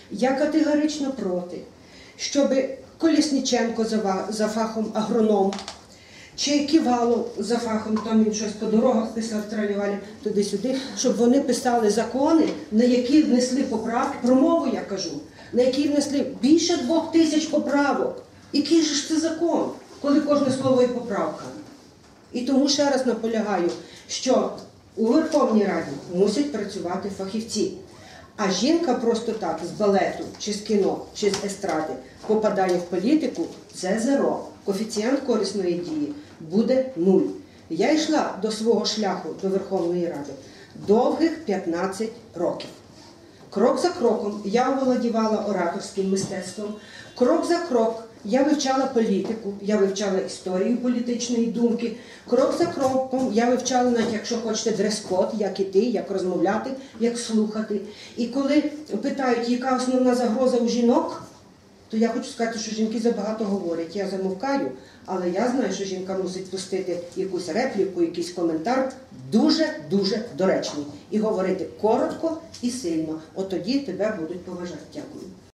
Я категорично проти, щоб Колісніченко за фахом агроном, чи Ківалов за фахом, там він щось по дорогах писав, тралювалі, туди-сюди, щоб вони писали закони, на які внесли поправки, про мову я кажу, на які внесли більше 2000 поправок. Який же ж це закон, коли кожне слово є поправка? І тому ще раз наполягаю, що у Верховній Раді мусять працювати фахівці. А жінка просто так з балету, чи з кіно, чи з естради попадає в політику – це зеро. Коефіцієнт корисної дії буде 0. Я йшла до свого шляху до Верховної Ради довгих 15 років. Крок за кроком я оволодівала ораторським мистецтвом. Крок за крок я вивчала політику, я вивчала історію політичної думки. Крок за кроком я вивчала, навіть якщо хочете, дрес-код, як іти, як розмовляти, як слухати. І коли питають, яка основна загроза у жінок, то я хочу сказати, що жінки забагато говорять. Я замовкаю, але я знаю, що жінка мусить пустити якусь репліку, якийсь коментар дуже-дуже доречний. І говорити коротко і сильно. От тоді тебе будуть поважати. Дякую.